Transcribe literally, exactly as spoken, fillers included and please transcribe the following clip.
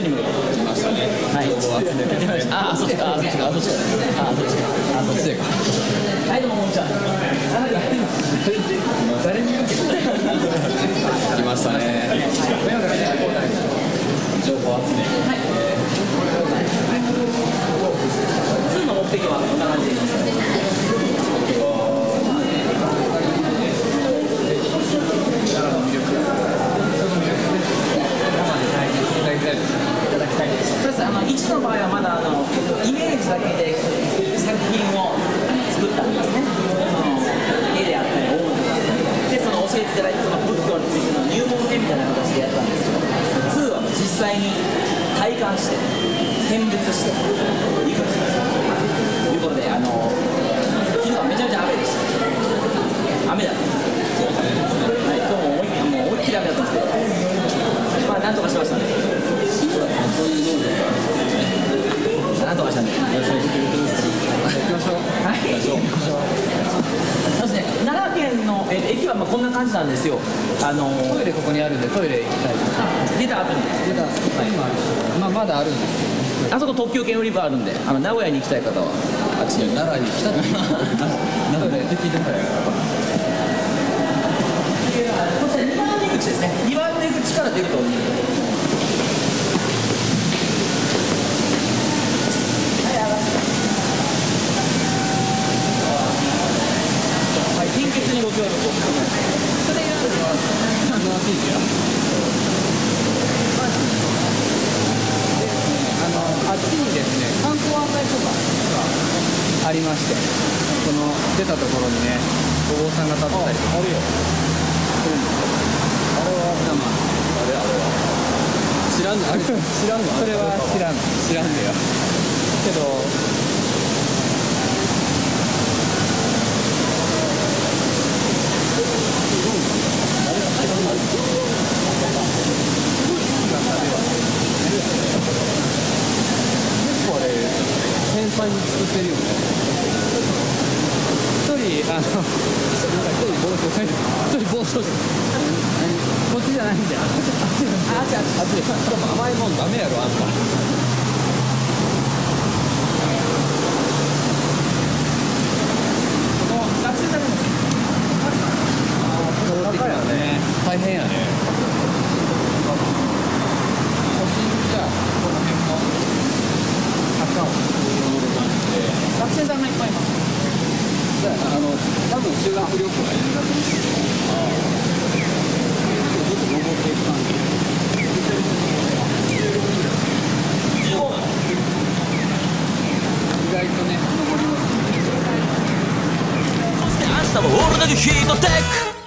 に向けて来ましたね。はい。ああ、そっちか、あそっちか、あそっちか、あそっちか、あそっちか。はい、どうもこんにちは。誰に向けて来ましたね。情報集め。はい。ツーの目的はこんな感じです。いちの場合はまだあのイメージだけで作品を作ったんですね。絵であったり音でその教えていただいたその仏教についての入門編みたいな形でやったんですけど、ツーは実際に体感して見物していくということで、あの昨日はめちゃめちゃ雨でした。雨だったんですよ。はい、今日も思いっきりもう思いっきり雨だったんですけど、まあなんとかしましたね。そういう能力なんとかしたんで、よろしくお願いします。はい。そうですね。奈良県の、えー、駅はまあこんな感じなんですよ。あのー、 トイレここにあるんでトイレ行きたいとか。 出た後に。 出た。今、まあまだあるんですけど。 あそこ特急券売り場あるんで、あの名古屋に行きたい方はあっちに。 奈良に来たって。トイレで聞いてもらえる。 こちらにばん出口ですね。にばん出口から出ると思う。貧血にご協力を。それやるのは何の地域や。 あのあっちにですね、観光案内所がありまして、この出たところにね、お坊さんが立ってたりとか。あるよ。あれは生。あれあれは。知らんのあれ知らんの。それは知らん知らんのよ。けど。繊細に作ってるよね。一人あの一人暴走してる。一人暴走してる。こっちじゃないんだよ。あっちあっちあっちあっち。でも甘いもんダメやろあんた。 この学生さんも高いよね。大変やね。都心じゃこの辺も坂を。 学生さんがいっぱいいます。 あの多分修学旅行がいるんだと思うんですけど、ずっと登っていく感じ。 じゅうごふん。 意外とね登ります。 そして明日もオールナイトヒートテック